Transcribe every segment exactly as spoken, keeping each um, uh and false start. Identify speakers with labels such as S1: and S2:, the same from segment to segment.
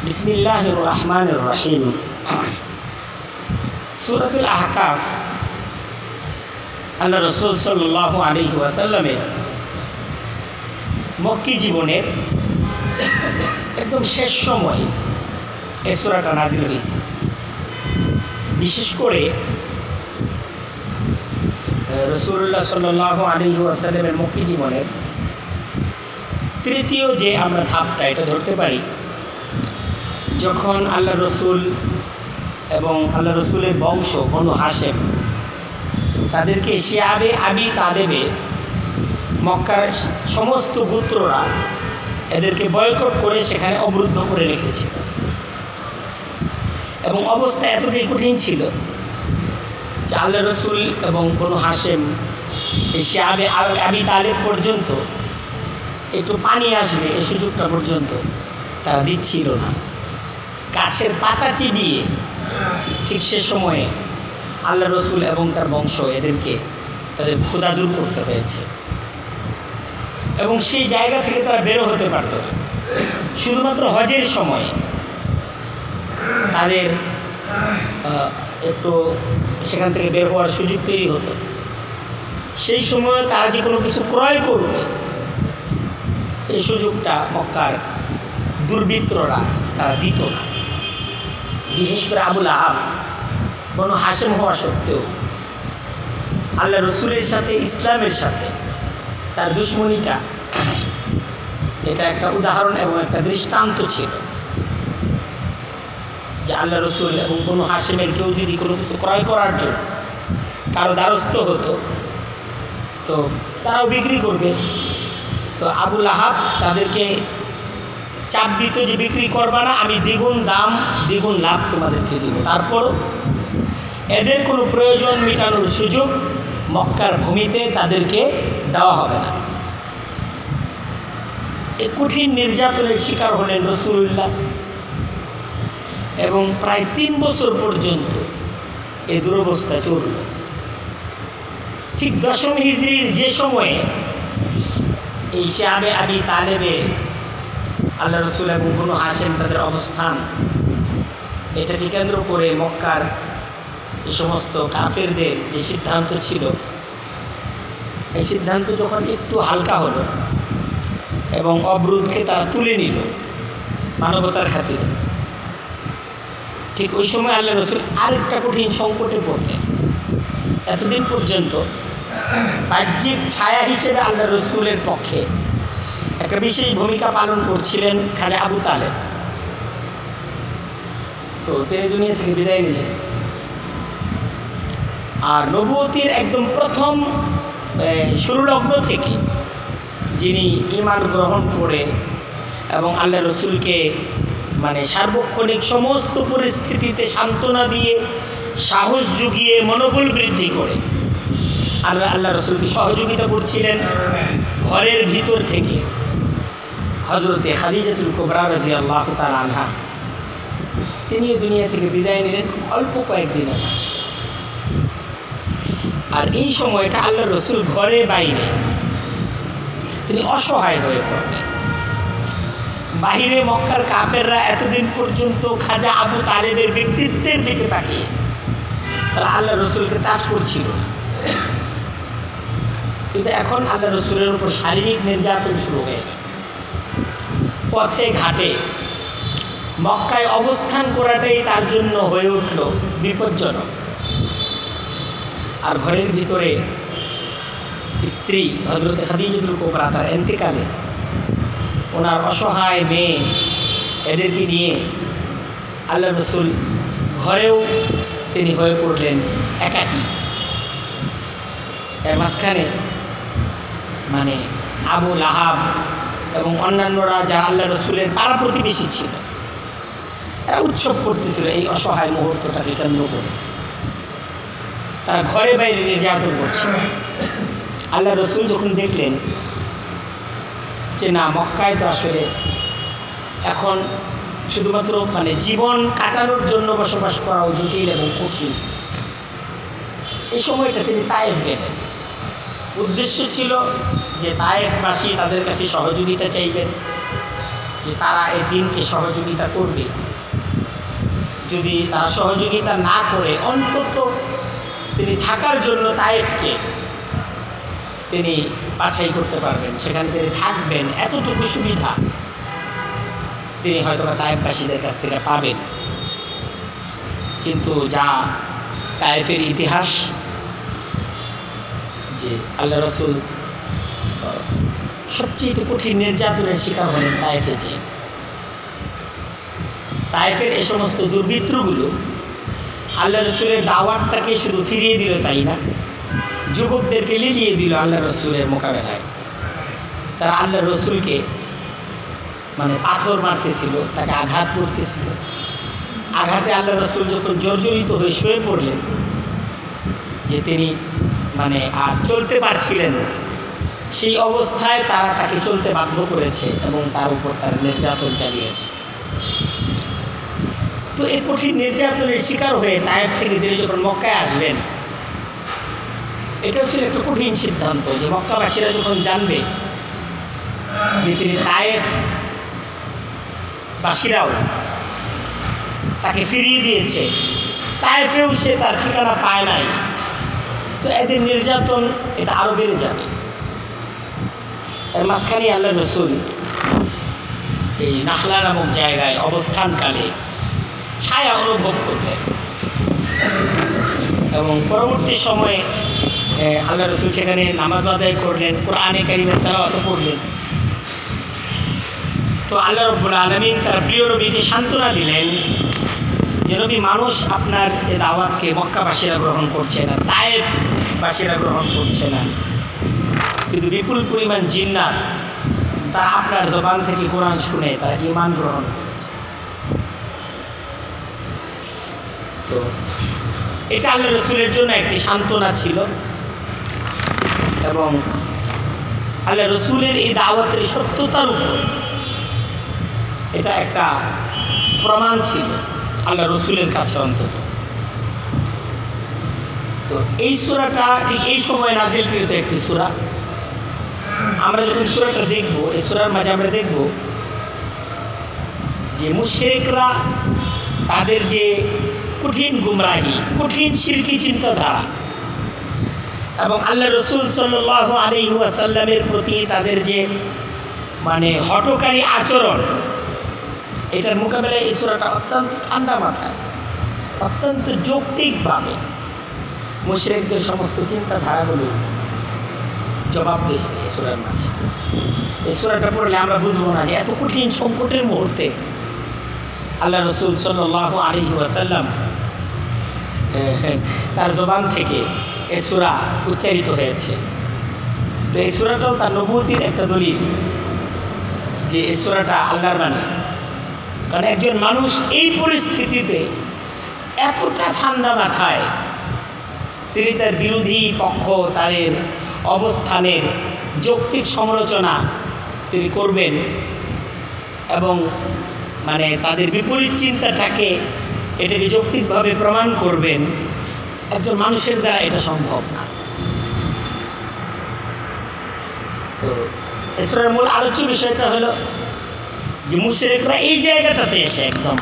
S1: বিসমিল্লাহির রহমানির রহিম। সূরাতুল আহকাফ আল্লাহ রাসূল সাল্লাল্লাহু আলাইহি ওয়াসাল্লামের মক্কি জীবনের একদম শেষ সময়ে এই সূরাটা নাযিল হয়েছে। বিশেষ করে রাসূলুল্লাহ সাল্লাল্লাহু আলাইহি ওয়াসাল্লামের মক্কি জীবনের তৃতীয় যে আমরা ধাপটা এটা ধরতে পারি, যখন আল্লাহ রসুল এবং আল্লাহ রসুলের বংশ বনু হাশেম তাদেরকে শিয়াবে আবি তালেবে মক্কার সমস্ত গোত্ররা এদেরকে বয়কট করে সেখানে অবরুদ্ধ করে রেখেছে এবং অবস্থা এতটাই কঠিন ছিল যে আল্লাহ রসুল এবং বনু হাশেম এই শিয়াবে আবি তালেব পর্যন্ত একটু পানি আসবে এই সুযোগটা পর্যন্ত তারা দিচ্ছিল না। গাছের পাতা চিবিয়ে ঠিক সে সময়ে আল্লাহ রসুল এবং তার বংশ এদেরকে তাদের ক্ষুধা দূর করতে হয়েছে এবং সেই জায়গা থেকে তারা বেরো হতে পারত না। শুধুমাত্র হজের সময়ে তাদের একটু সেখান থেকে বের হওয়ার সুযোগ তৈরি হতো। সেই সময়ে তারা যে কোনো কিছু ক্রয় করবে এই সুযোগটা মক্কার দুর্বৃত্তরা তারা দিত না। বিশেষ করে আবুল আহাব বনু হাশেম হওয়া সত্ত্বেও আল্লাহ রসুলের সাথে ইসলামের সাথে তার দুশ্মনীটা এটা একটা উদাহরণ এবং একটা দৃষ্টান্ত ছিল যে আল্লাহ রসুল এবং বনু হাশেমের কেউ যদি কোনো কিছু ক্রয় করার জন্য কারো দ্বারস্থ হতো তো তারাও বিক্রি করবে। তো আবুল আহাব তাদেরকে চাপ দিত যে বিক্রি করবা না, আমি দ্বিগুণ দাম দ্বিগুণ লাভ তোমাদেরকে দিব। তারপর এদের কোনো প্রয়োজন মেটানোর সুযোগ মক্কার ভূমিতে তাদেরকে দেওয়া হবে না। এই কঠিন নির্যাতনের শিকার হলেন রাসূলুল্লাহ এবং প্রায় তিন বছর পর্যন্ত এই দুরবস্থা চলল। ঠিক দশম হিজরির যে সময়ে এই শিয়াবে আবি তালেবে আল্লাহ রসুল এবং বনু হাশেম তাদের অবস্থান এটাকে কেন্দ্র করে মক্কার এই সমস্ত কাফেরদের যে সিদ্ধান্ত ছিল এই সিদ্ধান্ত যখন একটু হালকা হলো এবং অবরোধকে তারা তুলে নিল মানবতার খাতিরে, ঠিক ওই সময় আল্লাহ রসুল আরেকটা কঠিন সংকটে পড়লেন। এতদিন পর্যন্ত বাহ্যিক ছায়া হিসেবে আল্লাহ রসুলের পক্ষে একটা বিশেষ ভূমিকা পালন করছিলেন খাজা আবু তালেব। তো তিনি দুনিয়া থেকে বিদায় নিলেন আর নবুয়তের একদম প্রথম শুরুলগ্ন থেকে যিনি ঈমান গ্রহণ করে এবং আল্লাহ রসুলকে মানে সার্বক্ষণিক সমস্ত পরিস্থিতিতে সান্ত্বনা দিয়ে সাহস জুগিয়ে মনোবল বৃদ্ধি করে আল্লাহ আল্লাহ রসুলকে সহযোগিতা করছিলেন ঘরের ভিতর থেকে হযরতে খাদিজাতুল কুবরা রাদিয়াল্লাহু তাআলা আনহা, তিনি দুনিয়া থেকে বিদায় নিলেন খুব অল্প কয়েকদিনের মাঝে। আর এই সময়টা আল্লাহ রসুল ঘরে বাইরে তিনি অসহায় হয়ে পড়লেন। বাহিরে মক্কার কাফেররা এতদিন পর্যন্ত খাজা আবু তালেবের ব্যক্তিত্বের দিকে তাকিয়ে তারা আল্লাহ রসুলকে টাচ করছিল, কিন্তু এখন আল্লাহ রসুলের উপর শারীরিক নির্যাতন শুরু হয়ে গেল। পথে ঘাটে মক্কায় অবস্থান করাটাই তার জন্য হয়ে উঠল বিপজ্জনক। আর ঘরের ভিতরে স্ত্রী হযরত খাদিজাতুল কুবরা তার ইন্তেকালে ওনার অসহায় মেয়ে এদেরকে নিয়ে আল্লাহ রসুল ঘরেও তিনি হয়ে পড়লেন একাকী। এর মাঝখানে মানে আবু লাহাব এবং অন্যান্যরা যারা আল্লাহ রসুলের পাড়া প্রতিবেশী ছিল এরা উৎসব করতেছিল এই অসহায় মুহূর্তটাকে কেন্দ্র করে। তারা ঘরে বাইরে নির্যাতন করছিল। আল্লাহ রসুল যখন দেখলেন যে না, মক্কায় তো আসলে এখন শুধুমাত্র মানে জীবন কাটানোর জন্য বসবাস করাও জটিল এবং কঠিন, এই সময়টা তিনি তায়েফ গেলেন। উদ্দেশ্য ছিল যে তায়েফবাসী তাদের কাছে সহযোগিতা চাইবেন, যে তারা এই দিনকে সহযোগিতা করবে। যদি তারা সহযোগিতা না করে অন্তত তিনি থাকার জন্য তায়েফকে তিনি বাছাই করতে পারবেন, সেখানে তিনি থাকবেন, এতটুকু সুবিধা তিনি হয়তো বা তায়েফবাসীদের কাছ থেকে পাবেন। কিন্তু যা তায়েফের ইতিহাস, যে আল্লাহ রসুল সবচেয়ে কঠিন নির্যাতনের শিকার হলেন তায়েফে। যে তায়েফের এই সমস্ত দুর্বৃত্তগুলো আল্লাহ রসুলের দাওয়াতটাকে শুধু ফিরিয়ে দিল তাই না, যুবকদেরকে লিলিয়ে দিল আল্লাহ রসুলের মোকাবেলায়। তারা আল্লাহ রসুলকে মানে পাথর মারতেছিল, তাকে আঘাত করতেছিল। আঘাতে আল্লাহ রসুল যখন জর্জরিত হয়ে শুয়ে পড়লেন, যে তিনি মানে আর চলতে পারছিলেন না, সেই অবস্থায় তারা তাকে চলতে বাধ্য করেছে এবং তার উপর তার নির্যাতন চালিয়েছে। তো এই কঠিন নির্যাতনের শিকার হয়ে তায়েফ থেকে তিনি যখন মক্কায় আসবেন, এটা হচ্ছে একটা কঠিন সিদ্ধান্ত যে মক্কাবাসীরা যখন জানবে যে তিনি তায়েফ বাসীরাও তাকে ফিরিয়ে দিয়েছে, তায়েফেও সে তার ঠিকানা পায় নাই, তো এদের নির্যাতন এটা আরও বেড়ে যাবে। এর মাঝখানে আল্লাহ রসুল এই নাখলা নামক জায়গায় অবস্থানকালে ছায়া অনুভব করলেন এবং পরবর্তী সময়ে আল্লাহ রসুল সেখানে নামাজ আদায় করলেন, কোরআনে কারিমের তেলাওয়াত করলেন। তো আল্লাহ রাব্বুল আলামিন তার প্রিয় নবীকে সান্ত্বনা দিলেন যে নবী, মানুষ আপনার এ দাওয়াতকে মক্কাবাসীরা গ্রহণ করছে না, তায়েফবাসীরা গ্রহণ করছে না, কিন্তু বিপুল পরিমাণ জিন্নাত তারা আপনার জবান থেকে কোরআন শুনে তারা ঈমান গ্রহণ করেছে। তো এটা আল্লাহ রসুলের জন্য একটি সান্ত্বনা ছিল এবং আল্লাহ রসুলের এই দাওয়াতের সত্যতার উপর এটা একটা প্রমাণ ছিল আল্লাহ রসুলের কাছে অন্তত। তো এই সূরাটা ঠিক এই সময় নাজিলকৃত একটি সূরা। আমরা যখন সূরাটা দেখব, এই সূরার মাঝে আমরা দেখব যে মুশরিকরা তাদের যে কঠিন গুমরাহি, কঠিন শিরকি চিন্তাধারা এবং আল্লাহ রসুল সাল্লাল্লাহু আলাইহি ওয়াসাল্লামের প্রতি তাদের যে মানে হঠকারী আচরণ, এটার মোকাবেলায় এই সূরাটা অত্যন্ত ঠান্ডা মাথায়, অত্যন্ত যৌক্তিকভাবে মুশরিকদের সমস্ত চিন্তাধারাগুলো জবাব দিয়েছে এই সূরার মাঝে। এই সূরাটা পড়লে আমরা বুঝবো না যে এত কঠিন সংকটের মুহূর্তে আল্লাহ রসুল সাল্লাল্লাহু আলাইহি ওয়াসাল্লাম তার জবান থেকে এই সূরা উচ্চারিত হয়েছে। তো এই সূরাটাও তার নবুয়তির একটা দলিল যে এই সূরাটা আল্লাহর বাণী। কারণ একজন মানুষ এই পরিস্থিতিতে এতটা ঠান্ডা মাথায় তিনি তার বিরোধী পক্ষ তাদের অবস্থানের যৌক্তিক সমালোচনা তিনি করবেন এবং মানে তাদের বিপরীত চিন্তাটাকে এটাকে যৌক্তিকভাবে প্রমাণ করবেন, একজন মানুষের দ্বারা এটা সম্ভব না। তো এছাড়া মূল আলোচ্য বিষয়টা হলো যে মুশরিকরা এই জায়গাটাতে এসে একদম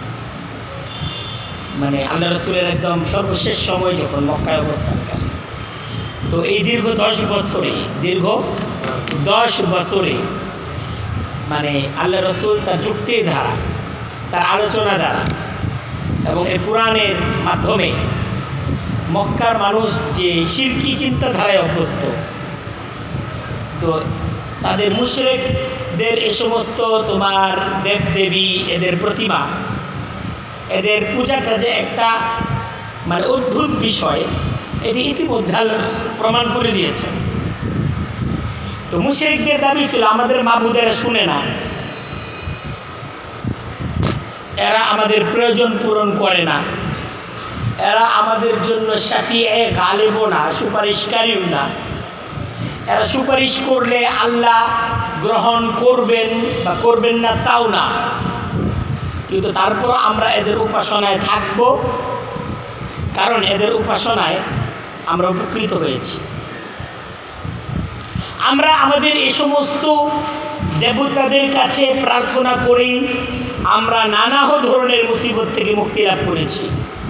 S1: মানে আল্লাহ রসুলের একদম সর্বশেষ সময় যখন মক্কায় অবস্থানকালে, তো এই দীর্ঘ দশ বছরে দীর্ঘ দশ বছরে মানে আল্লাহ রসুল তার যুক্তির ধারা, তার আলোচনা দ্বারা এবং এই কোরআনের মাধ্যমে মক্কার মানুষ যে শিরকি চিন্তাধারায় অভ্যস্ত, তো তাদের মুশরিকদের এই সমস্ত তোমার দেবদেবী, এদের প্রতিমা, এদের পূজাটা যে একটা মানে অদ্ভুত বিষয়, এটি ইতিমধ্যে প্রমাণ করে দিয়েছে। তো মুশরিকদের দাবি ছিল আমাদের মাবুদেরা শুনে না, এরা আমাদের প্রয়োজন পূরণ করে না, এরা আমাদের জন্য শাফিয়ে গালিবও না, সুপারিশকারীও না, এরা সুপারিশ করলে আল্লাহ গ্রহণ করবেন বা করবেন না তাও না, কিন্তু তারপরও আমরা এদের উপাসনায় থাকব, কারণ এদের উপাসনায় আমরা উপকৃত হয়েছি। আমরা আমাদের এই সমস্ত দেবতাদের কাছে প্রার্থনা করেই আমরা নানা ধরনের মুসিবত থেকে মুক্তি লাভ করেছি।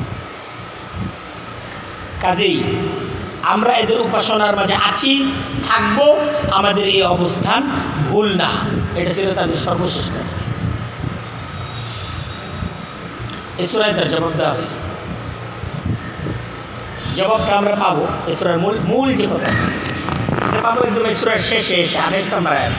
S1: কাজেই আমরা এদের উপাসনার মাঝে আছি, থাকব, আমাদের এই অবস্থান ভুল না। এটা ছিল তাদের সর্বশেষ কথা। এই সূরায় তার জবাব দেওয়া হয়েছে। জবাবটা আমরা পাবো এই সূরার মূল মূল যে কথা এটা পাবো একদম এই সূরার শেষে এসে আঠাশ নম্বর আয়াত।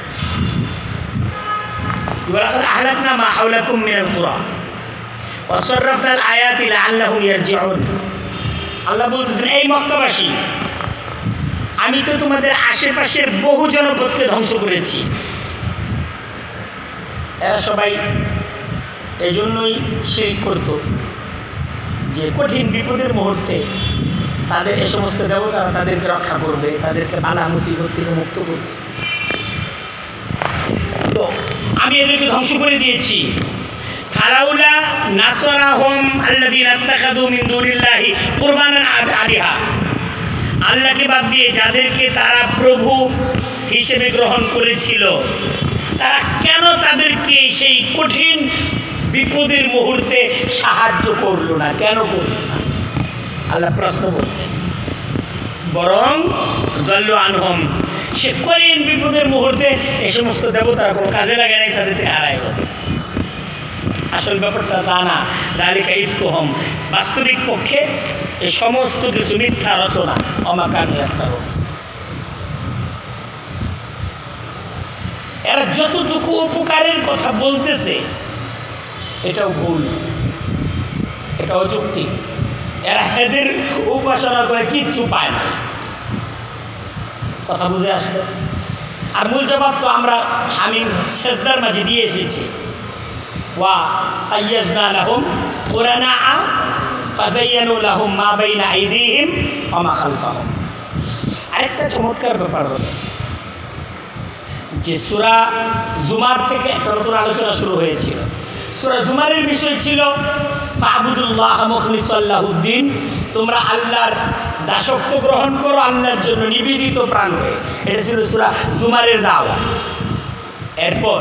S1: ওয়ালাকাদ আহলাকনা মা হাওলাকুম মিনাল কুরা ওয়া সাররাফনাল আয়াতি লাআল্লাহুম ইয়ারজিউন। আল্লাহ বলতেছেন, এই মক্কাবাসী, আমি তো তোমাদের আশেপাশের বহু জনপদকে ধ্বংস করেছি। এরা সবাই এই জন্যই শিরক করত যে কঠিন বিপদের মুহূর্তে তাদের এ সমস্ত দেবতা তাদেরকে রক্ষা করবে, তাদেরকে বালা মুসিবত থেকে মুক্ত করবে। তো আমি এদেরকে ধ্বংস করে দিয়েছি। ফালাউলা নাসরাহুম আল্লাযীনা ইত্তাখাযু মিন দুনিল্লাহি কুরবানান আলিহা। আল্লাহকে বাদ দিয়ে যাদেরকে তারা প্রভু হিসেবে গ্রহণ করেছিল, তারা কেন তাদেরকে সেই কঠিন বিপদের মুহূর্তে সাহায্য করলো না? কেন করলো না? আল্লাহ প্রশ্ন করছেন। বরং দল্লু আনহুম, সে কঠিন বিপদের মুহূর্তে এই সমস্ত দেবতারা কোনো কাজে লাগে নাই, তাদের থেকে হারায় গেছে। আসল ব্যাপারটা তা না। যালিকা ইফকুহুম, বাস্তবিক পক্ষে এই সমস্ত কিছু মিথ্যা রচনা। ওমা কানু ইফতারুন। এরা যতটুকু উপকারের কথা বলতেছে এটাও ভুল, এটা অযৌক্তিক। এরা এদের উপাসনা করে কিচ্ছু পায় না। কথা বুঝে আসলো? আর মূল জবাব তো আমরা হামিম সেজদার মাঝে দিয়ে এসেছি। ওয়া আইয়াজনা লাহুম কুরানা ফাযায়্যানু লাহুম মা বাইনা আইদিহিম ওয়া মা খালফাহুম। আরেকটা চমৎকার ব্যাপার হলো যে সূরা জুমার থেকে একটা নতুন আলোচনা শুরু হয়েছিল। সূরা জুমারের বিষয় ছিল ফাবুদুল্লাহ মুখলিসাল লাহুদ্দিন, তোমরা আল্লাহর দাসত্ব গ্রহণ করো আল্লাহর জন্য নিবেদিত প্রাণ হয়ে। এটা ছিল সূরা জুমারের দাওয়া। এরপর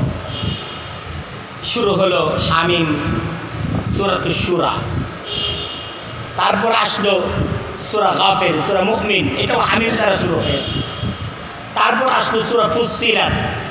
S1: শুরু হলো হামিম সূরাতুশ শুরা। তারপর আসলো সূরা গাফির, সূরা মুমিন, এটাও হামিম দ্বারা শুরু হয়েছে। তারপর আসলো সূরা ফুসসিলাত,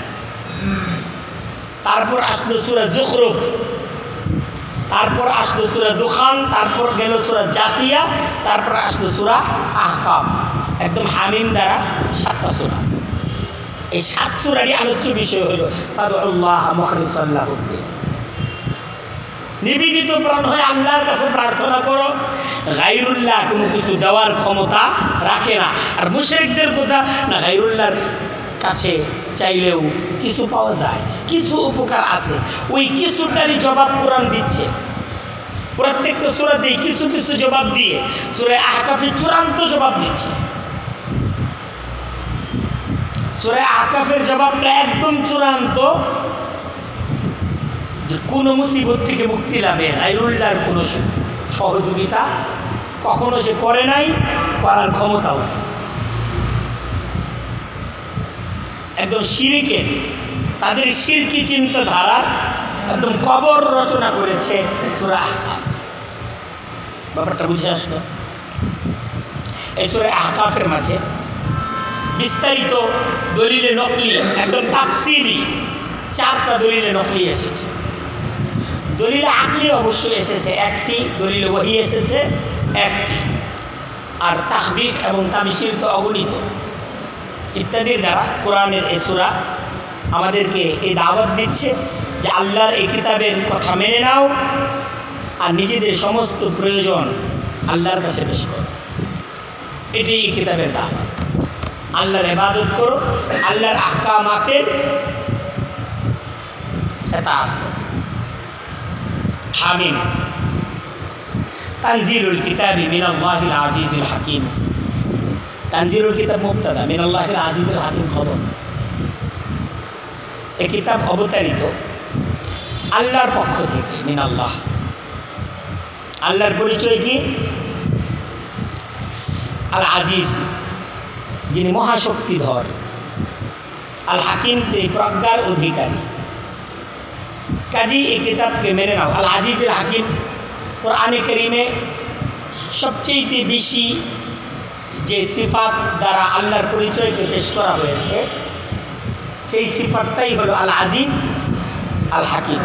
S1: তারপর আসলো সূরা যুখরুফ, তারপর আসলো সূরা দুখান, তারপর গেল সূরা জাসিয়া, তারপর আসলো সূরা আহকাফ। একদম হামিম দ্বারা সাতটা সূরা। এই সাত সূরারই আলোচ্য বিষয় হলো ফাদউল্লাহ মুখলিসাল লাহুদ্দিন, নিবেদিত প্রাণ হয়ে আল্লাহর কাছে প্রার্থনা করো। গায়রুল্লাহ কোনো কিছু দেওয়ার ক্ষমতা রাখে না। আর মুশরিকদের কথা না, গায়রুল্লাহর কাছে চাইলেও কিছু পাওয়া যায়, কিছু উপকার আছে। ওই কিছুটারই জবাব কোরআন দিচ্ছে। প্রত্যেকটা সূরাতেই কিছু কিছু জবাব দিয়ে সূরা আহকাফে চূড়ান্ত জবাব দিচ্ছে। সূরা আহকাফের জবাবটা একদম চূড়ান্ত, যে কোনো মুসিবত থেকে মুক্তি লাভে গায়রুল্লাহর কোনো সহযোগিতা কখনো সে করে নাই, করার ক্ষমতাও। একদম শিরকে, তাদের শিরকি চিন্তাধারার একদম কবর রচনা করেছে সূরা আহকাফ। ব্যাপারটা বুঝে আসলো? এই সূরা আহকাফের মাঝে বিস্তারিত দলিলে নকলি, একদম তাফসিরি চারটা দলিলে নকলি এসেছে। দলিলে আকলি অবশ্যই এসেছে একটি, দলিলে ওহী এসেছে একটি, আর তাহবিফ এবং তামসিল তো অগণিত। ইত্যাদির দ্বারা কোরআনের এই সূরা আমাদেরকে এই দাওয়াত দিচ্ছে যে আল্লাহর এই কিতাবের কথা মেনে নাও আর নিজেদের সমস্ত প্রয়োজন আল্লাহর কাছে পেশ করো। এটাই এই কিতাবের দাওয়াত। আল্লাহর ইবাদত করো, আল্লাহর আহকামাতের ইতাআত করো। হামিম তানজিলুল কিতাবি মিনাল্লাহিল আজিজিল হাকিম। তানজিলুল কিতাব মুবতাদা, মিনাল্লাহিল আজিজিল হাকিম খবর। এই কিতাব অবতারিত আল্লাহর পক্ষ থেকে, মিনাল্লাহ। আল্লাহর পরিচয় কি? আল আজিজ, যিনি মহাশক্তিধর, আল হাকিম তিনি প্রজ্ঞার অধিকারী। কাজী এই কিতাবকে মেনে নাও। আল আজিজ আল হাকিম কোরআনে কারীমে সবচেয়ে বেশি যে সিফাত দ্বারা আল্লাহর পরিচয়কে পেশ করা হয়েছে সেই সিফাতটাই হলো আল আজিজ আল হাকিম।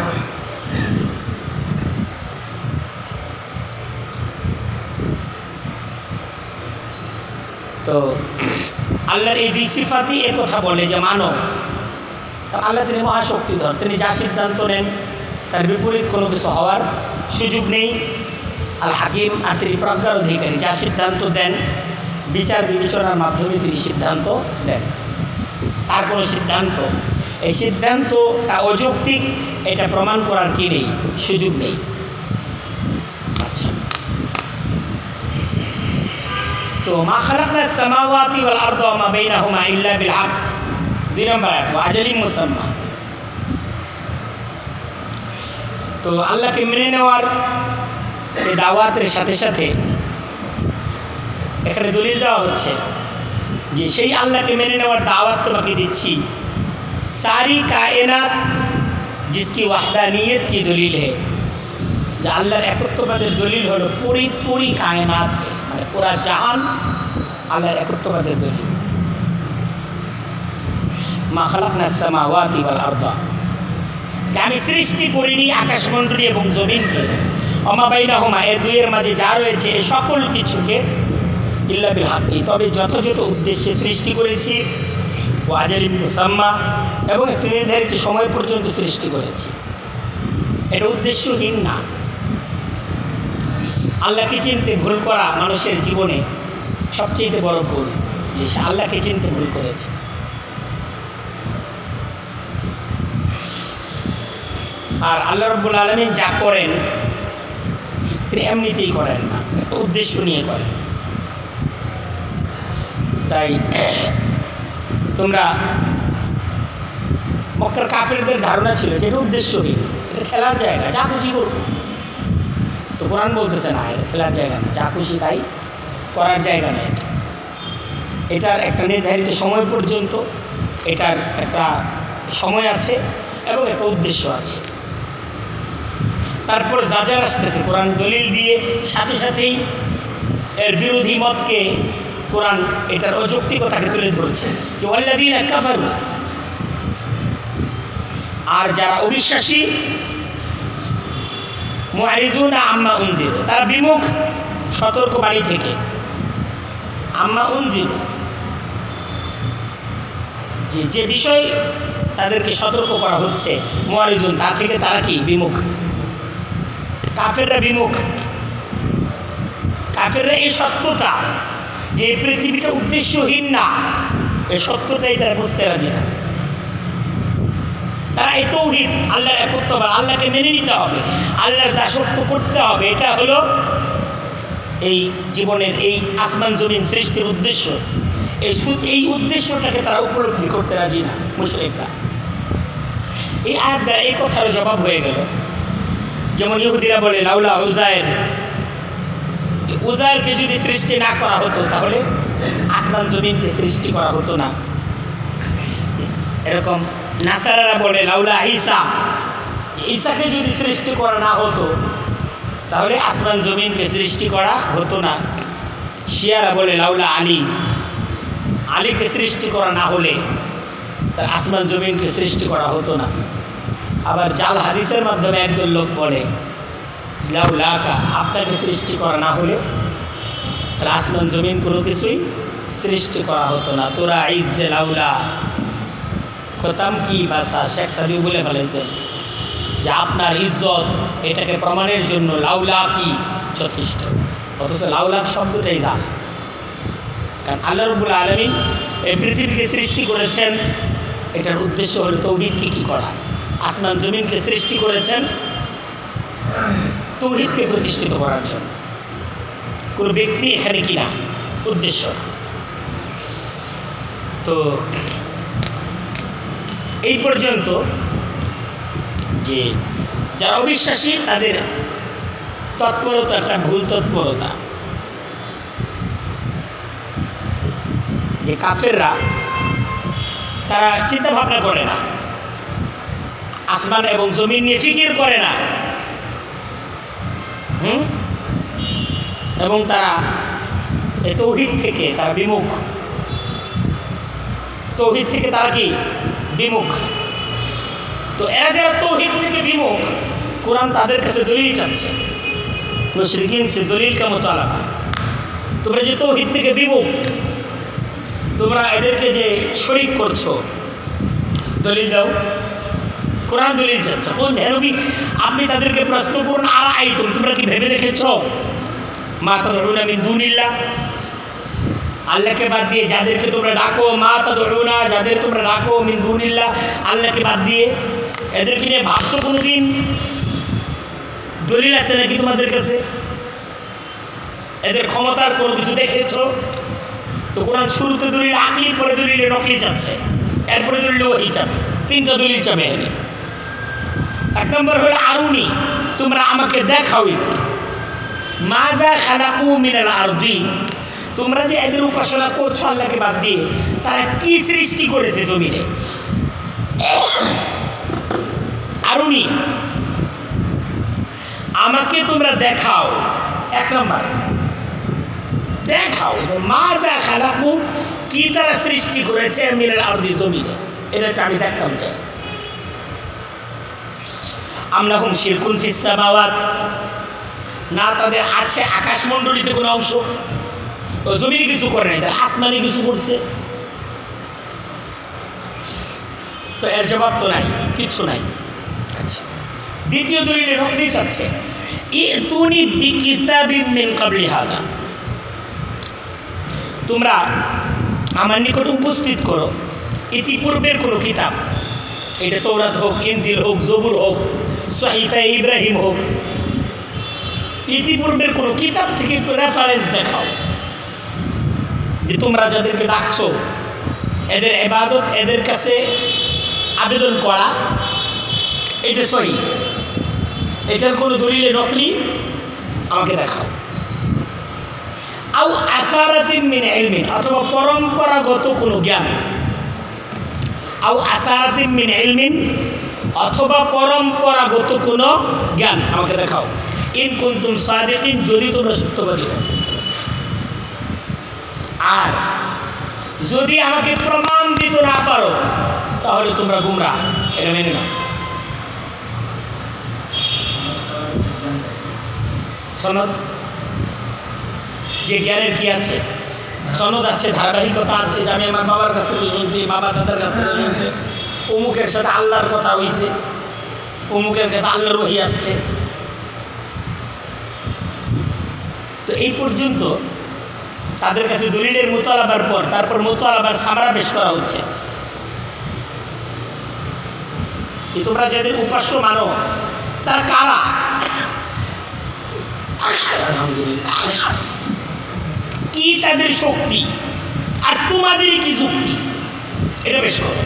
S1: তো আল্লাহর এই দুই সিফাতই এ কথা বলে যে মানো, আল্লাহ তিনি মহাশক্তিধর, তিনি যা সিদ্ধান্ত নেন তার বিপরীত কোনো কিছু হওয়ার সুযোগ নেই। আল হাকিম আর তিনি প্রজ্ঞার অধিকারী, যা সিদ্ধান্ত দেন বিচার বিবেচনার মাধ্যমে তিনি সিদ্ধান্ত দেন। তার কোনো সিদ্ধান্ত এই সিদ্ধান্তটা অযৌক্তিক এটা প্রমাণ করার কি নেই, সুযোগ নেই। আচ্ছা, তো মা খালাকনাস সামাওয়াতি ওয়াল আরদা ওয়া মা বাইনাহুমা ইল্লা বিল হক, দুই নম্বর আয়াত, ওয়া আজালিম মুসাম্মা। তো আল্লাহকে মেনে নেওয়ার এই দাওয়াতের সাথে সাথে এখানে দলিল দেওয়া হচ্ছে যে সেই আল্লাহকে মেনে নেওয়ার দাওয়াত তোমাকে দিচ্ছি, সারি কায়নাত जिसकी वहदानियत की दलील है, যে আল্লাহর একত্ববাদের দলিল হলো পুরি পুরি কায়নাত, মানে পুরা জাহান আল্লাহর একত্ববাদের দলিল। মা খালাকনাস সামাওয়াতি ওয়াল আরদা, আমি সৃষ্টি করিনি আকাশমণ্ডলী এবং জমিনকে, ওমা বাইনাহুমা এ দুইয়ের মাঝে যা রয়েছে এই সকল কিছুকে, ইল্লা বিল হাক্কি তবে যথাযথ উদ্দেশ্যে সৃষ্টি করেছি, ও আজালিম মুসাম্মা এবং একটি নির্ধারিত সময় পর্যন্ত সৃষ্টি করেছি। এটা উদ্দেশ্যহীন না। আল্লাহকে চিনতে ভুল করা মানুষের জীবনে সবচেয়ে বড় ভুল, যে সে আল্লাহকে চিনতে ভুল করেছে। আর আল্লাহ রাব্বুল আলামিন যা করেন তিনি এমনিতেই করেন না, একটা উদ্দেশ্য নিয়ে করেন। তাই তোমরা মক্কার কাফেরদের ধারণা ছিল যে এটা উদ্দেশ্যহীন, এটা খেলার জায়গা, যা খুশি করুক। তো কোরআন বলতেছে না, এটা খেলার জায়গা না, যা খুশি তাই করার জায়গা না। এটা এটার একটা নির্ধারিত সময় পর্যন্ত এটার একটা সময় আছে এবং একটা উদ্দেশ্য আছে। তারপর জাজার আসতেছে কোরআন দলিল দিয়ে, সাথে সাথেই এর বিরোধী মতকে কোরআন এটার অযৌক্তিকতাকে তুলে ধরছে যে ওয়াল্লাযীনা কাফারু, আর যারা অবিশ্বাসী, মুআরিজুনা আম্মা উনজিরু, তারা বিমুখ সতর্ক বাণী থেকে। আম্মা উনজিরু, যে যে বিষয় তাদেরকে সতর্ক করা হচ্ছে, মুআরিজুন তা থেকে তারা কি বিমুখ। কাফেররা বিমুখ। কাফেররা এই সত্যটা যে পৃথিবীটা উদ্দেশ্যহীন না, এই সত্যটাই তারা বুঝতে রাজি না। তারা এই তাওহীদ, আল্লাহর একত্ববাদ, আল্লাহকে মেনে নিতে হবে, আল্লাহর দাসত্ব করতে হবে, এটা হলো এই জীবনের এই আসমান জমিন সৃষ্টির উদ্দেশ্য। এই এই উদ্দেশ্যটাকে তারা উপলব্ধি করতে রাজি না মুশরিকরা। এই আয়াত দ্বারা এই কথার জবাব হয়ে গেল। যেমন ইহুদিরা বলে লাউলা উজায়ের, উজায়েরকে যদি সৃষ্টি না করা হতো তাহলে আসমান জমিনকে সৃষ্টি করা হতো না। এরকম নাসারারা বলে লাউলা ঈসা, ঈসাকে যদি সৃষ্টি করা না হতো তাহলে আসমান জমিনকে সৃষ্টি করা হতো না। শিয়ারা বলে লাউলা আলী, আলীকে সৃষ্টি করা না হলে তার আসমান জমিনকে সৃষ্টি করা হতো না। আবার জাল হাদিসের মাধ্যমে একদল লোক বলে লাউলাকা, আপনাকে সৃষ্টি করা না হলে তার আসমান জমিন কোনো কিছুই সৃষ্টি করা হতো না। তোরা ইজ্জে লাউলা, খতাম কি বাসা শেখ সাদিউ বলে ফেলেছেন যে আপনার ইজ্জত এটাকে প্রমাণের জন্য লাউলা কি যথেষ্ট। অথচ লাউলাক শব্দটাই যা, কারণ আল্লাহ রাব্বুল আলামিন এই পৃথিবীকে সৃষ্টি করেছেন, এটার উদ্দেশ্য হলো তাওহীদকে কি করা। আসমান জমিনকে সৃষ্টি করেছেন তাওহীদকে প্রতিষ্ঠিত করার জন্য। কোনো ব্যক্তি এখানে কি না, উদ্দেশ্য। তো এই পর্যন্ত যে যারা অবিশ্বাসী তাদের তৎপরতা একটা ভুল তৎপরতা, যে কাফেররা তারা চিন্তা ভাবনা করে না, আসমান এবং জমিন নিয়ে ফিকির করে না। হুম এবং তারা এই তৌহিদ থেকে তারা বিমুখ, তৌহিদ থেকে তারা কি বিমুখ। তো এরা যারা তৌহিদ থেকে বিমুখ, কোরআন তাদের কাছে দলিল চাচ্ছে, মুশরিকিন সে দলিল কা মুতালাবা। তোমরা যে তৌহিদ থেকে বিমুখ, তোমরা এদেরকে যে শরীক করছো, দলিল দাও। কোরআন দলিল চাচ্ছে। কোন নবী আপনি তাদেরকে প্রশ্ন করুন, আর আইতুম, তোমরা কি ভেবে দেখেছো মা তাদউনা মিন দুনিল্লাহ, আল্লাহকে বাদ দিয়ে যাদেরকে তোমরা ডাকো, মা তাদউনা, যাদের তোমরা ডাকো, মিন দুনিল্লাহ, আল্লাহকে বাদ দিয়ে, এদেরকে নিয়ে ভাবছো কোনোদিন? দলিল আছে নাকি তোমাদের কাছে? এদের ক্ষমতার কোনো কিছু দেখেছ? তো কোরআন শুরুতে দলিল আকলি, পরে দলিলে নকলি চাচ্ছে, এরপরে দলিল ওহী চাবে, তিনটা দলিল চাবে। এক নম্বর হলো আরুনি, তোমরা আমাকে দেখাও একটু, মাজা খালাকু মিনাল আরদি, তোমরা যে এদের উপাসনা করছো আল্লাহকে বাদ দিয়ে, তারা কি সৃষ্টি করেছে জমিনে। আরুনি, আমাকে তোমরা দেখাও। এক নম্বর দেখাও মাজা খালাকু, কি তারা সৃষ্টি করেছে মিনাল আরদি, জমিনে, এটা আমি দেখতাম চাই। আম লাহুম শিরকুন ফিস সামাওয়াত, না তাদের আছে আকাশমণ্ডলীতে কোনো অংশ, ও জমিনে কিছু করে নাই, তারা আসমানে কিছু করছে। তো এর জবাব তো নাই, কিচ্ছু নাই। আচ্ছা, দ্বিতীয় দলিলে নকলি চাচ্ছে, ইতুনি বিকিতাবিম মিন ক্বাবলি হাযা, তোমরা আমার নিকট উপস্থিত করো ইতিপূর্বের কোনো কিতাব, এটা তৌরাত হোক, ইনজিল হোক, জবুর হোক, সহিফা ইব্রাহিম হোক, ইতিপূর্বের কোনো কিতাব থেকে একটু রেফারেন্স দেখাও যে তোমরা যাদেরকে ডাকছো, এদের ইবাদত, এদের কাছে আবেদন করা, এটা সহি, এটার কোনো দলিলে নকলি আমাকে দেখাও। আও আসারাতিন মিন ইলমিন, অথবা পরম্পরাগত কোনো জ্ঞান, আও আসারাতিন মিন ইলমিন, অথবা পরম্পরাগত কোনো জ্ঞান আমাকে দেখাও। ইন কুনতুম সাদিকিন, যদি তোমরা সত্যবাদী হও। আর যদি আমাকে প্রমাণ দিতে না পারো, তাহলে তোমরা গুমরাহ, এটা মেনে নাও। সনদ, যে জ্ঞানের কি আছে, সনদ আছে, ধারাবাহিকতা আছে, যে আমি আমার বাবার কাছ থেকে শুনছি, বাবা দাদার কাছ থেকে শুনছে, অমুকের সাথে আল্লাহর কথা হইছে, অমুকের কাছে আল্লাহর ওহী আসছে। তো এই পর্যন্ত তাদের কাছে দলিলের মুতালাবার পর, তারপর মুতালাবার সামরা পেশ করা হচ্ছে। তোমরা যাদের উপাস্য মানো, তারা কারা, কি তাদের শক্তি, আর তোমাদেরই কি যুক্তি, এটা বেশ করো।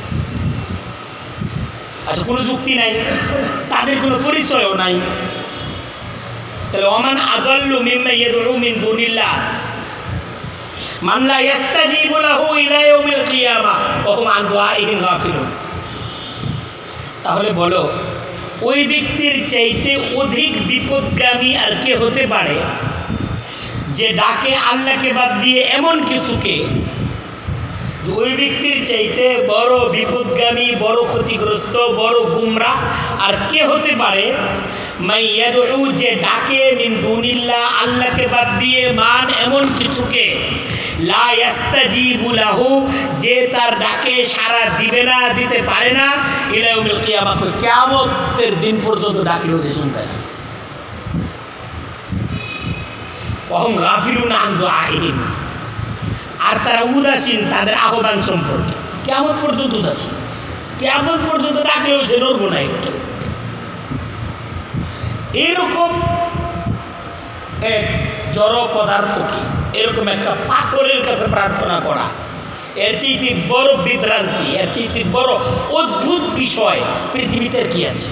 S1: আচ্ছা, কোনো যুক্তি নাই, তাদের কোনো পরিচয়ও নাই, তাহলে ওমান আদাল্লু মিম্মা ইয়াদউ মিন দুনিল্লাহ মান লা ইস্তাজিবু লাহু ইলা ইয়াউমিল কিয়ামাহ ওয়া হুম আন দুআইহিম গাফিলুন। তাহলে বলো, ওই ব্যক্তির চাইতে অধিক বিপদগামী আর কে হতে পারে, যে ডাকে আল্লাহকে বাদ দিয়ে এমন কিছুকে। ওই ব্যক্তির চাইতে বড় বিপদগামী, বড় ক্ষতিগ্রস্ত, বড় গুমরাহ আর কে হতে পারে, মাইয়াদউ, যে ডাকে মিন দুনিল্লাহ, আল্লাহকে বাদ দিয়ে, মান এমন কিছুকে, লা ইস্তাজিবু লাহু, যে তার ডাকে সাড়া দিবে না, দিতে পারে না, ইলা ইয়াউমিল কিয়ামাহ, কিয়ামতের দিন পর্যন্ত ডাকলেও যে শুনবে না। ওয়া হুম গাফিলুন আন দুআইহিম, আর তারা উদাসীন তাদের আহ্বান সম্পর্কে, কিয়ামত পর্যন্ত উদাসীন, কিয়ামত পর্যন্ত ডাকলেও সে নড়বো না একটু। এরকম এক জড় পদার্থকে, এরকম একটা পাথরের কাছে প্রার্থনা করা, এর চাইতে বড় বিভ্রান্তি, এর চাইতে বড় অদ্ভুত বিষয় পৃথিবীতে কি আছে?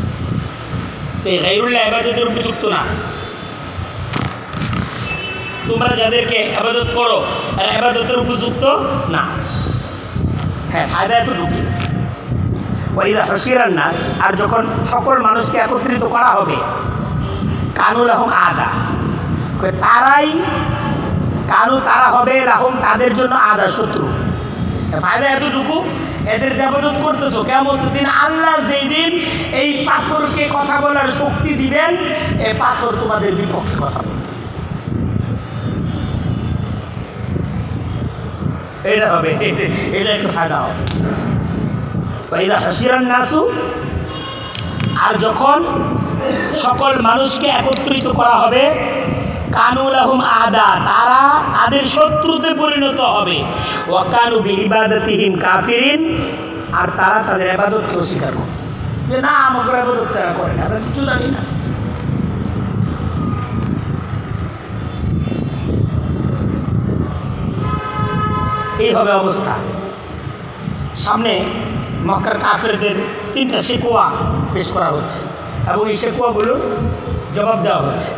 S1: তো এই গায়রুল্লাহ ইবাদতের উপযুক্ত না। তোমরা যাদেরকে ইবাদত করো এরা ইবাদতের উপযুক্ত না। হ্যাঁ, ফায়দা এতটুকু। ওয়াইদা হশিরান নাস, আর যখন সকল মানুষকে একত্রিত করা হবে, কানু লাহুম আদা, তারাই কানু তারা হবে লাহুম তাদের জন্য আদা শত্রু। ফায়দা এতটুকু, এদের যে ইবাদত করতেছো কিয়ামতের দিন আল্লাহ যেই দিন এই পাথরকে কথা বলার শক্তি দিবেন, এই পাথর তোমাদের বিপক্ষে কথা বলবে। এটা হবে, এটা একটা ফায়দা হবে। ওয়াইদা হাসিরান নাসু, আর যখন সকল মানুষকে একত্রিত করা হবে, কানু লাহুম আদা, তারা তাদের শত্রুতে পরিণত হবে। ওয়া কানু বিইবাদাতিহিম কাফিরিন, আর তারা তাদের ইবাদতকে অস্বীকার করবে যে না, আমাদের ইবাদত তারা করে না, আমরা কিছু জানি না। এই হবে অবস্থা। সামনে মক্কার কাফেরদের তিনটা শিকওয়া পেশ করা হচ্ছে এবং এই শিকওয়াগুলোর জবাব দেওয়া হচ্ছে।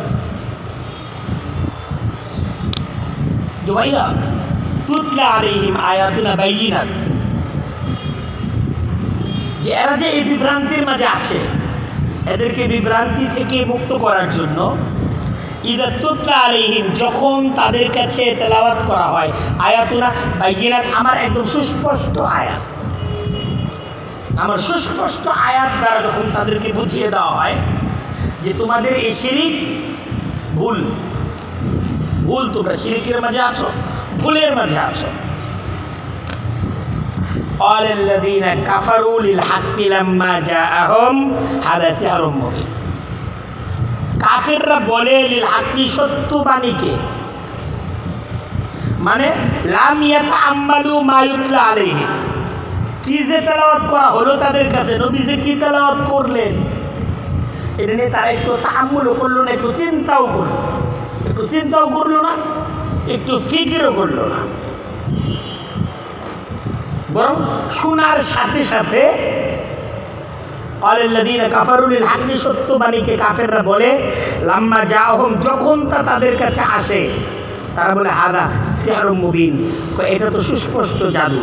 S1: জুবাইরা তুতলা আলাইহিম আয়াতুনা বাইয়িনাত, যে এরা যে এই বিভ্রান্তির মাঝে আছে, এদেরকে বিভ্রান্তি থেকে মুক্ত করার জন্য ইযা তুতলা আলাইহিম, যখন তাদের কাছে তেলাওয়াত করা হয়, আয়াতুনা বাইয়িনাত, আমার একদম সুস্পষ্ট আয়াত, আমার সুস্পষ্ট আয়াত দ্বারা যখন তাদেরকে বুঝিয়ে দেওয়া হয় যে তোমাদের এই শিরিক ভুল, ভুল, তোমরা শিরিকের মাঝে আছো, ভুলের মাঝে আছো। قال الذين كفروا للحق لما جاءهم هذا سحر مبين, কাফিররা বলে লিল হাক্কি, সত্যবাণীকে, মানে লাম ইয়াতাআম্মালু মা ইউতলা আলাইহিম, কি যে তেলাওয়াত করা হলো তাদের কাছে, নবী যে কি তেলাওয়াত করলেন এটা নিয়ে তারা একটু তাআম্মুলও করলো না, একটু চিন্তাও করলো, একটু চিন্তাও করলো না, একটু ফিকিরও করলো না, বরং শোনার সাথে সাথে আল্লাযীনা কাফারু লিল হাক্কি, সত্যবাণীকে কাফেররা বলে, লাম্মা জাআহুম, যখন তা তাদের কাছে আসে, তারা বলে হাদা সিহরুম মুবিন, এটা তো সুস্পষ্ট জাদু,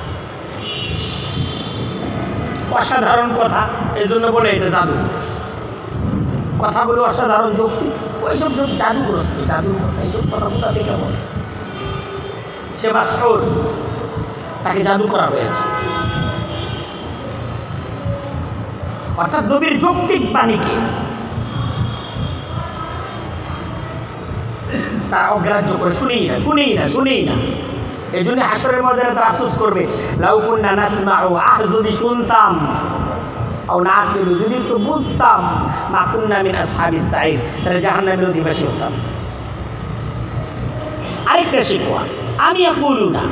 S1: অসাধারণ কথা, এই জন্য বলে এটা জাদু, কথাগুলো অসাধারণ যুক্তি, ওইসব সব জাদুগ্রস্ত, জাদুর কথা, এইসব কথা কোথা থেকে বলে? সে মাসহুর, তাকে জাদু করা হয়েছে। অর্থাৎ নবীর যৌক্তিক বাণীকে তারা অগ্রাহ্য করে, শুনেই না, শুনেই না, শুনেই না। এই জন্য হাসরের ময়দানে তারা আফসোস করবে, লাউ কুন্না নাসমাউ, আহ যদি শুনতাম, আও নাকিলু, যদি একটু বুঝতাম, মা কুন্না মিন আসহাবিস সাইর, তাহলে জাহান্নামের অধিবাসী হতাম। আরেকটা শিকওয়া, আমি ইয়াকুলুনা,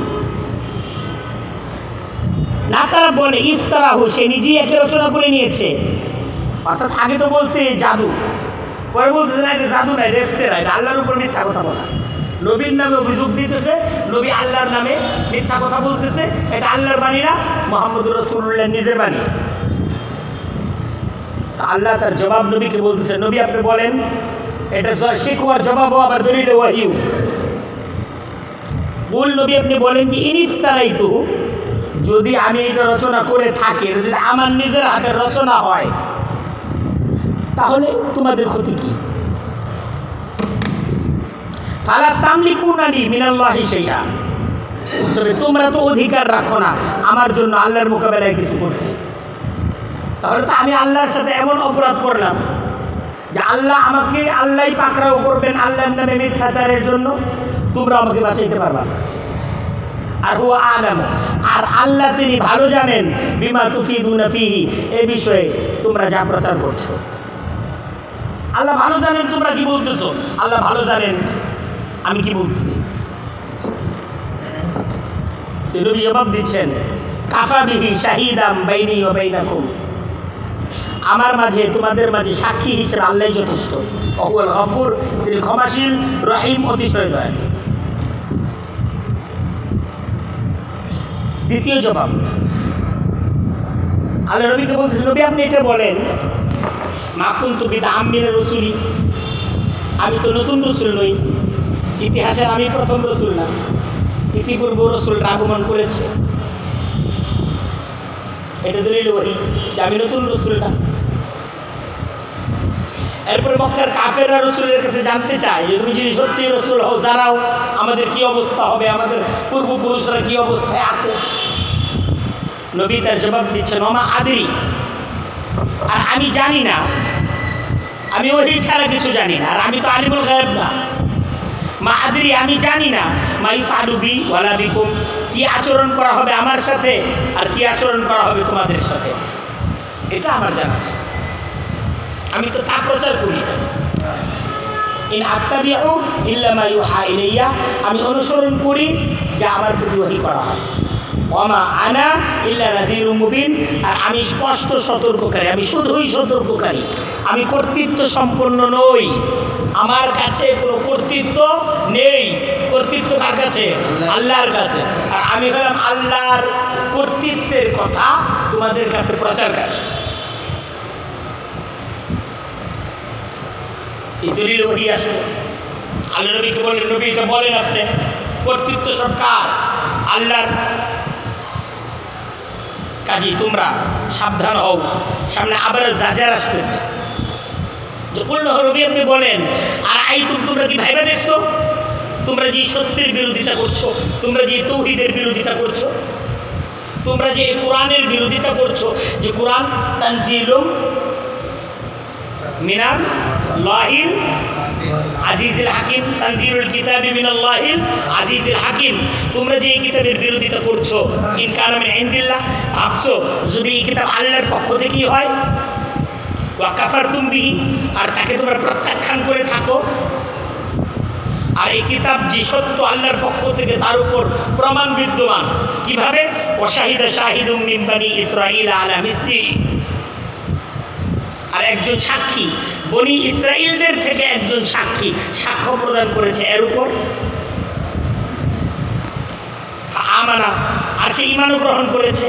S1: না তারা বলে ইফতারাহু, সে নিজেই একে রচনা করে নিয়েছে। অর্থাৎ আগে তো বলছে জাদু, পরে বলতেছে না এটা জাদু না, এটা ইফতিরা, এটা আল্লাহর উপর মিথ্যা কথা বলা। নবীর নামে অভিযোগ দিতেছে, নবী আল্লাহর নামে মিথ্যা কথা বলতেছে, এটা আল্লাহর বাণী না, মুহাম্মদুর রাসূলুল্লাহ নিজের বাণী। আল্লাহ তার জবাব নবীকে বলতেছে, নবী আপনি বলেন, এটা শিকওয়ার জবাবও আবার দলিলে ওয়াহিউ। বল নবী আপনি বলেন যে ইনিফতারাইতু, যদি আমি এটা রচনা করে থাকি, যদি আমার নিজের হাতের রচনা হয়, তাহলে তোমাদের ক্ষতি কি? ফালা তামলিকুনা লি মিনাল্লাহি শাইআ, তবে তোমরা তো অধিকার রাখো না আমার জন্য আল্লাহর মোকাবেলায় কিছু করতে। তাহলে তো আমি আল্লাহর সাথে এমন অপরাধ করলাম যে আল্লাহ আমাকে, আল্লাহই পাকড়াও করবেন আল্লাহর নামে মিথ্যাচারের জন্য, তোমরা আমাকে বাঁচাইতে পারবা না। আর হুয়া আলাম, আর আল্লাহ তিনি ভালো জানেন, বিমা তুফিদুনা ফিহি, এই বিষয়ে তোমরা যা প্রচার করছো। আল্লাহ ভালো জানেন তোমরা কি বলতেছো, আল্লাহ ভালো জানেন আমি কি বলতেছি। নবী জবাব দিচ্ছেন, কাফা বিহি শাহিদাম বাইনি ওয়া বাইনাকুম, আমার মাঝে তোমাদের মাঝে সাক্ষী হিসেবে আল্লাহই যথেষ্ট। ওহুয়াল গফুর, তিনি ক্ষমাশীল, রহিম, অতিশয় দয়ালু। দ্বিতীয় জবাব, আল্লাহ নবীকে বলতেছে, নবী আপনি এটা বলেন, মা কুনতু বিদআম মিনার রাসূলি, আমি তো নতুন রসুল নই, ইতিহাসের আমি প্রথম রসুল না, ইতিপূর্বে রসুলরা আগমন করেছে। এটা দলিল ওহী যে আমি নতুন রসুল না। এরপরে মক্কার কাফেররা রসুলের কাছে জানতে চায় যে তুমি যদি সত্যি রসুল হও জানাও আমাদের কি অবস্থা হবে, আমাদের পূর্বপুরুষরা কি অবস্থায় আছে। নবী তার জবাব দিচ্ছেন ওমা আদরি, আর আমি জানি না, আমি ওহী ছাড়া কিছু জানি না, আর আমি তো আলিমুল গায়ব না। মা আদরি, আমি জানি না মা ইউফআলু বি ওয়ালা বিকুম, কি আচরণ করা হবে আমার সাথে আর কি আচরণ করা হবে তোমাদের সাথে, এটা আমার জানা নেই, আমি তো তা প্রচার করি না। ইন আত্তাবিউ ইল্লা মা ইউহা ইলাইয়া, আমি অনুসরণ করি যা আমার প্রতি ওহী করা হয়। ওমা আনা ইল্লা নাযীরুম মুবিন, আর আমি স্পষ্ট সতর্ককারী, আমি শুধুই সতর্ককারী, আমি কর্তৃত্ব সম্পন্ন নই, আমার কাছে কোনো কর্তৃত্ব নেই। কর্তৃত্ব কার কাছে? আল্লাহর কাছে। আর আমি হলাম আল্লাহর কর্তৃত্বের কথা তোমাদের কাছে প্রচারকারী। এই দলিল ওহী আসে। আল্লাহ নবীকে বলেন, নবী এটা বলেন আপনি, কর্তৃত্ব সব কার? আল্লাহর। কাজী তোমরা সাবধান হও, সামনে আবার জাজার আসতেছে। যে পূর্ণ নবী আপনি বলেন, আর আই তোমরা কি ভাইবা দেখছো, তোমরা যে সত্যের বিরোধিতা করছো, তোমরা যে তৌহিদের বিরোধিতা করছো, তোমরা যে কোরআনের বিরোধিতা করছো, যে কোরআন তানজিলুম মিনাল্লাহিল আজিজুল হাকিম, তানজিলুল কিতাবি মিনাল্লাহিল আজিজুল হাকিম, তোমরা যে এই কিতাবের বিরোধিতা করছো, ইন কানা মিন ইনদিল্লাহ, ভাবছো যদি এই কিতাব আল্লাহর পক্ষ থেকেই হয়, ওয়া কাফারতুম বিহি, আর তাকে তোমরা প্রত্যাখ্যান করে থাকো। আর এই কিতাব যে সত্য আল্লাহর পক্ষ থেকে, তার উপর প্রমাণ বিদ্যমান। কিভাবে? ওয়াশাহিদা শাহিদুম মিন বানি ইসরাঈল আলা মিসলিহি, আর একজন সাক্ষী বনি ইসরাইলদের থেকে একজন সাক্ষী সাক্ষ্য প্রদান করেছে এর উপর। আমানা, আর সে ঈমানও গ্রহণ করেছে।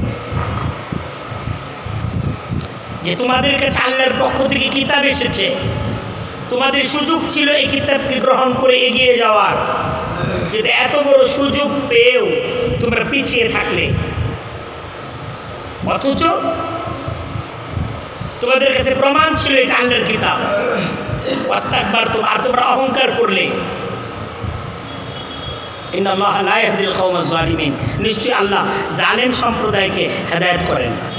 S1: যে তোমাদের কাছে আল্লাহর পক্ষ থেকে কিতাব এসেছে, তোমাদের সুযোগ ছিল এই কিতাবকে গ্রহণ করে এগিয়ে যাওয়ার, কিন্তু এত বড় সুযোগ পেয়েও তোমরা পিছিয়ে থাকলে, অথচ তোমাদের কাছে প্রমাণ ছিল এটা আল্লাহর কিতাব, ওয়াস্তাকবারতুম, আর তোমরা অহংকার করলে। ইন্নাল্লাহা লা ইয়াহদিল কওমাজ জালিমিন, নিশ্চয়ই আল্লাহ জালেম সম্প্রদায়কে হেদায়েত করেন না।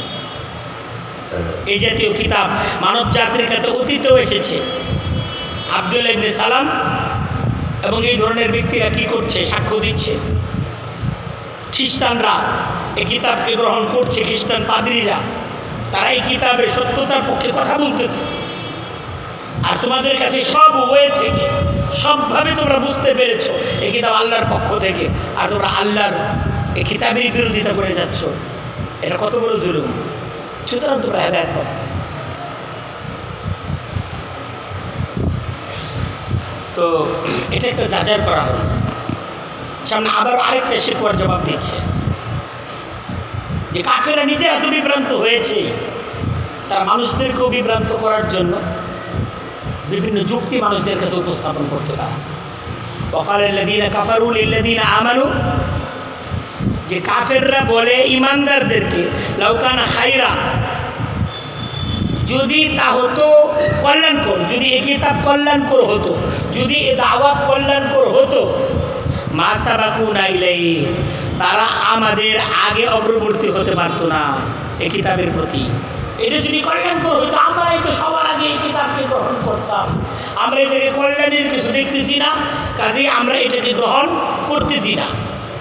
S1: এই জাতীয় কিতাব মানব জাতির কাছে অতীতেও এসেছে। আব্দুল্লাহ ইবনে সালাম এবং এই ধরনের ব্যক্তিরা কি করছে? সাক্ষ্য দিচ্ছে। খ্রিস্টানরা এই কিতাবকে গ্রহণ করছে, খ্রিস্টান পাদ্রীরা, তারা এই কিতাবের সত্যতার পক্ষে কথা বলতেছে। আর তোমাদের কাছে সব ওয়ে থেকে, সবভাবে তোমরা বুঝতে পেরেছ এই কিতাব আল্লাহর পক্ষ থেকে, আর তোমরা আল্লাহর এই কিতাবের বিরোধিতা করে যাচ্ছ। এটা কত বড় জুলুম! সুতরাং তোমরা হেদায়েত পাবে। তো এটা একটা যাচাই করা হলো। সামনে আবার আরেকটা শিকওয়ার জবাব দিচ্ছে যে কাফেররা নিজে এত বিভ্রান্ত হয়েছে, তারা মানুষদেরকেও বিভ্রান্ত করার জন্য বিভিন্ন যুক্তি মানুষদের কাছে উপস্থাপন করতো। তারা ওয়াকালাল্লাযীনা কাফারু লিল্লাযীনা আমানু, যে কাফেররা বলে ইমানদারদেরকে, লাউ কানা খায়রা, যদি তা হতো কল্যাণকর, যদি এই কিতাব কল্যাণকর হতো, যদি এ দাওয়াত কল্যাণকর হতো, মা সাবাকুনা ইলাইহি, তারা আমাদের আগে অগ্রবর্তী হতে পারতো না এই কিতাবের প্রতি। এটা যদি কল্যাণকর হতো, আমরা এই তো সবার আগে এই কিতাবকে গ্রহণ করতাম। আমরা এই জায়গায় কল্যাণের কিছু দেখতেছি না, কাজেই আমরা এটাকে গ্রহণ করতেছি না।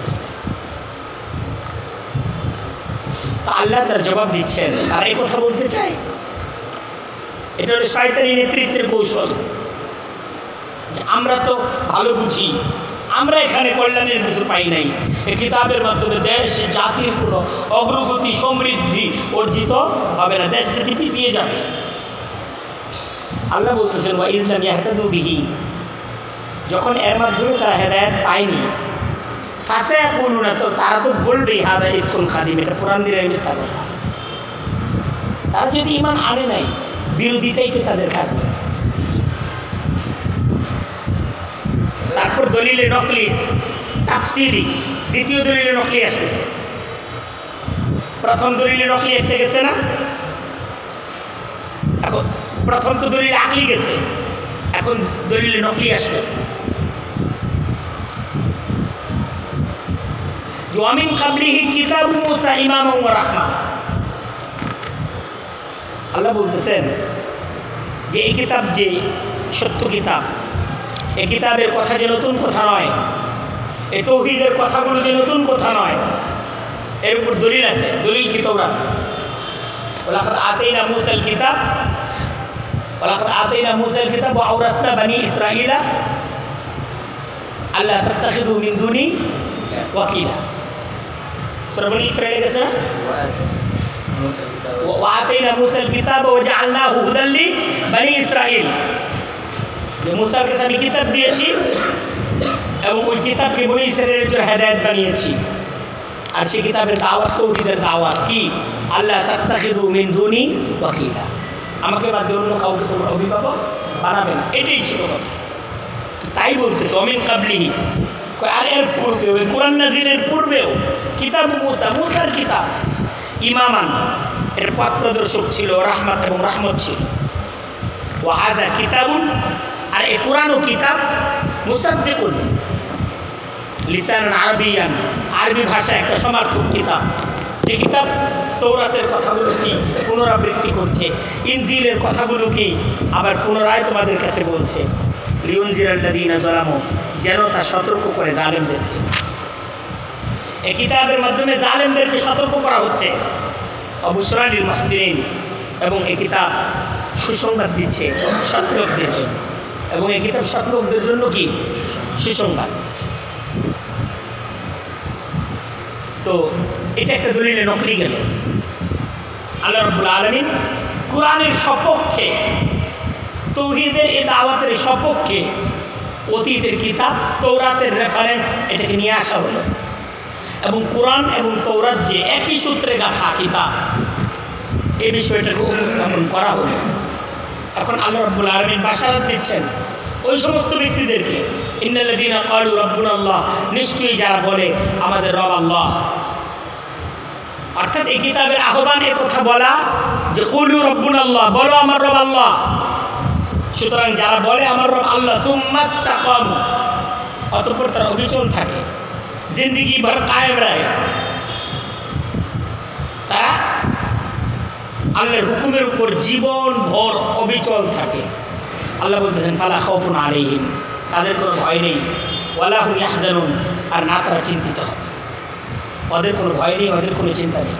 S1: তা আল্লাহ তার জবাব দিচ্ছেন, তারা এই কথা বলতে চায়। এটা হলো শয়তানি নেতৃত্বের কৌশল। আমরা তো ভালো বুঝি, আমরা এখানে কল্যাণের কিছু পাই নাই, এই কিতাবের মাধ্যমে দেশ জাতির কোনো অগ্রগতি সমৃদ্ধি অর্জিত হবে না, দেশ জাতি পিছিয়ে যাবে। আল্লাহ বলতেছেন ওয়া ইয লাম ইয়াহতাদু বিহি, যখন এর মাধ্যমে তারা হেদায়েত পায়নি, ফাসায়াকুলুনা, তো তারা তো বলবেই হাদা ইফকুন খাদিম, এটা পুরাণ দিয়ে মিথ্যা কথা। তারা যদি ঈমান আনে নাই, বিরোধিতাই তো তাদের কাজ। তারপর দলিলে নকলি তাফসিরি, দ্বিতীয় দলিলে নকলি আসতেছে। প্রথম দলিলে নকলি একটা গেছে না, এখন প্রথম তো দলিলে আকলি গেছে, এখন দলিলে নকলি আসতেছে। ওয়ামিন ক্বাবলিহি কিতাবু মূসা ইমামান ওয়া রাহমা। আল্লাহ বলতেছেন যে এই কিতাব যে সত্য কিতাব, এই কিতাবের কথা যে নতুন কথা নয়, এই তাওহীদের কথাগুলো যে নতুন কথা নয়, এর উপর দলিল আছে। দলিল কি? তাওরাত। ওয়ালাকাদ আতাইনা মূসাল কিতাব ওয়ালাকাদ আতাইনা মূসাল কিতাব ওয়া আওরাসনা বানি ইসরাঈলা আল্লা তাত্তাখিযু মিন দুনি ওয়াকিলা। সূরা বনি ইসরাঈল গেছে না? ওয়া আতাইনা মূসাল কিতাব ওয়া জাআলনাহু হুদাল লি বানি ইসরাঈল। যে মূসার কাছে আমি কিতাব দিয়েছি এবং ওই কিতাবকে বনি ইসরাঈলের জন্য হেদায়েত বানিয়েছি। আর সেই কিতাবের দাওয়াত তাওহীদের দাওয়াত কি? আল্লাহ তাত্তাখিযু মিন দুনি ওয়াকিলা, আমাকে বাদ দিয়ে অন্য কাউকে তোমরা অভিভাবক বানাবে না, এটাই ছিল কথা। তাই বলতেছে ওমিন ক্বাবলিহি, আর এর পূর্বেও, কোরআন নাজিলের পূর্বেও কিতাব মূসা, মূসার কিতাব ইমামান, এর পথ প্রদর্শক ছিল, রাহমাত এবং রহমত ছিল। ওয়া হাযা কিতাবুন, আর এই কোরআনও কিতাব মুসাদ্দিকুন লিসানান আরবিয়ান, আরবি ভাষা একটা সমার্থক কিতাব। যে কিতাব তৌরাতের কথাগুলো কি পুনরাবৃত্তি করছে, ইনজিলের কথাগুলো কি আবার পুনরায় তোমাদের কাছে বলছে। লিউনজিরাল্লাযীনা যালামু, যেন তা সতর্ক করে জালেমদেরকে। এই কিতাবের মাধ্যমে জালেমদেরকে সতর্ক করা হচ্ছে। অবশ্যই লিল মুহসিনিন, এবং এই কিতাব সুসংবাদ দিচ্ছে সৎলোকদের জন্য, এবং এই কিতাব সৎলোকদের জন্য কি সুসংবাদ। তো এটা একটা দলিলে নকলি গেল। আল্লাহ রাব্বুল আলামিন কোরআনের সপক্ষে, তাওহীদের এই দাওয়াতের সপক্ষে অতীতের কিতাব তৌরাতের রেফারেন্স এটাকে নিয়ে আসা হলো, এবং কোরআন এবং তৌরাত যে একই সূত্রে গাঁথা কিতাব, এই বিষয়টাকে উপস্থাপন করা হলো। এখন আল্লাহ রাব্বুল আলামিন বাশারাত দিচ্ছেন ওই সমস্ত ব্যক্তিদেরকে, ইন্নাল্লাযীনা ক্বালু রাব্বুনাল্লাহ, নিশ্চয়ই যারা বলে আমাদের রব আল্লাহ। অর্থাৎ এই কিতাবের আহ্বান এ কথা বলা যে কুলু রাব্বুনাল্লাহ, বলো আমার রব আল্লাহ। সুতরাং যারা বলে আমার রব আল্লাহ, সুম্মাস্তাকামু, অতঃপর তারা অবিচল থাকে, জিন্দেগি ভর কায়েম রাখে, তারা আল্লাহর হুকুমের উপর জীবন ভর অবিচল থাকে। আল্লাহ বলতেছেন ফালা খাউফুন আলাইহিম, তাদের কোনো ভয় নেই, ওয়ালা হুম ইয়াহজানুন, আর না তারা চিন্তিত হবে। ওদের কোনো ভয় নেই, ওদের কোনো চিন্তা নেই,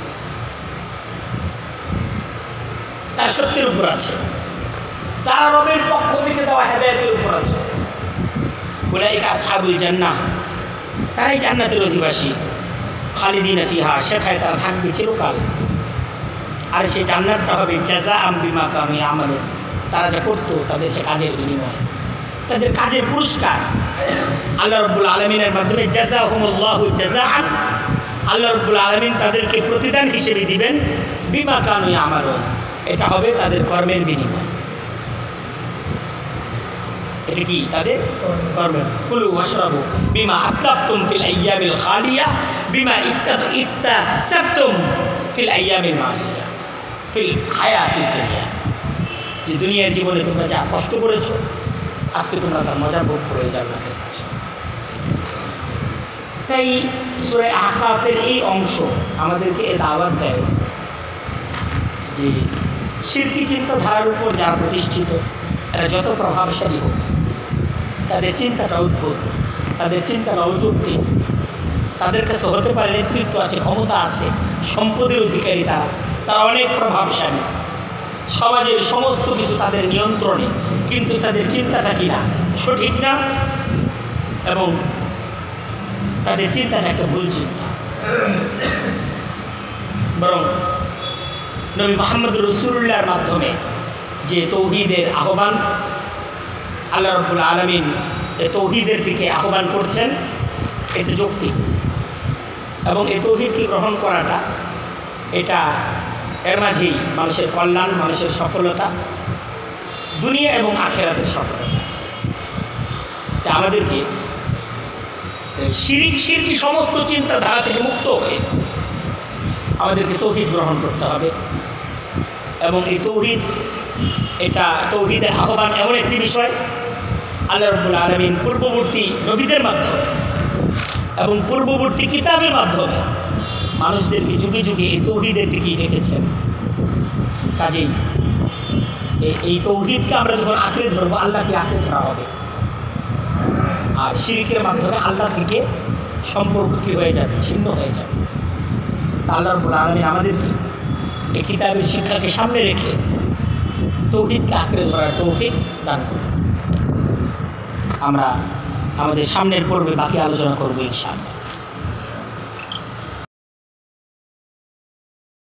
S1: তার সত্যের উপর আছে, তারা রবের পক্ষ থেকে দেওয়া হেদায়েতের উপর আছে। উলাইকা আসহাবুল জান্নাহ, তারাই জান্নাতের অধিবাসী। খালিদিনা ফিহা, সেখানে তারা থাকবে চিরকাল। আর সেই জান্নাতটা হবে জাযাআম বিমা কানু ইয়ামালুন, তারা যা করতো তাদের সে কাজের বিনিময়, তাদের কাজের পুরস্কার। আল্লাহ রাব্বুল আলামিনের মাধ্যমে জাযাহুমুল্লাহু জাযাআন, আল্লাহ রাব্বুল আলামিন তাদেরকে প্রতিদান হিসেবে দিবেন বিমা কানু ইয়ামালুন, এটা হবে তাদের কর্মের বিনিময়। এটা কি? তাদের কর্মের। কুলু ওয়াশরাবু বিমা আসলাফতুম ফিল আইয়ামিল খালিয়া বিমা ইকতাসাবতুম ফিল আইয়ামিল মাজিয়া ফিল হায়াতিদ দুনিয়া, যে দুনিয়ার জীবনে তোমরা যা কষ্ট করেছো আজকে তোমরা তার মজা ভোগ করে জান্নাতে যাচ্ছ। তাই সূরা আহকাফের এই অংশ আমাদেরকে এ দাওয়াত দেয় যে শিরকি চিন্তাধারার উপর যারা প্রতিষ্ঠিত, এরা যত প্রভাবশালী হোক, তাদের চিন্তাটা অদ্ভুত, তাদের চিন্তাটা অযৌক্তিক, তাদের কাছে হতে পারে নেতৃত্ব আছে, ক্ষমতা আছে, সম্পদের অধিকারী, তারা তারা অনেক প্রভাবশালী, সমাজের সমস্ত কিছু তাদের নিয়ন্ত্রণে, কিন্তু তাদের চিন্তাটা কিনা সঠিক না, এবং তাদের চিন্তাটা একটা ভুল চিন্তা। বরং নবী মুহাম্মদ রাসূলুল্লাহর মাধ্যমে যে তৌহিদের আহ্বান, আল্লাহ রাব্বুল আলামিন এই তৌহিদের দিকে আহ্বান করছেন, এটা যৌক্তিক, এবং এই তৌহিদকে গ্রহণ করাটা এটা এর মাঝেই মানুষের কল্যাণ, মানুষের সফলতা, দুনিয়া এবং আখিরাতের সফলতা। যে আমাদেরকে শিরিক শিরকি সমস্ত চিন্তাধারা থেকে মুক্ত হয়ে আমাদেরকে তৌহিদ গ্রহণ করতে হবে। এবং এই তৌহিদ, এটা তৌহিদের আহ্বান এমন একটি বিষয় আল্লাহ রাব্বুল আলামিন পূর্ববর্তী নবীদের মাধ্যমে এবং পূর্ববর্তী কিতাবের মাধ্যমে মানুষদেরকে যুগে যুগে এই তৌহিদের দিকেই রেখেছেন। কাজেই এই তৌহিদকে আমরা যখন আঁকড়ে ধরবো, আল্লাহকে আঁকড়ে ধরা হবে। আর শিরকের মাধ্যমে আল্লাহ থেকে সম্পর্ক কী হয়ে যাবে? ছিন্ন হয়ে যাবে। আল্লাহ রাব্বুল আলামিন আমাদেরকে এই কিতাবের শিক্ষাকে সামনে রেখে তৌহিদকে আঁকড়ে ধরার তৌফিক দান করুন। আমরা আমাদের সামনের পর্বে বাকি আলোচনা করবো ইনশাআল্লাহ।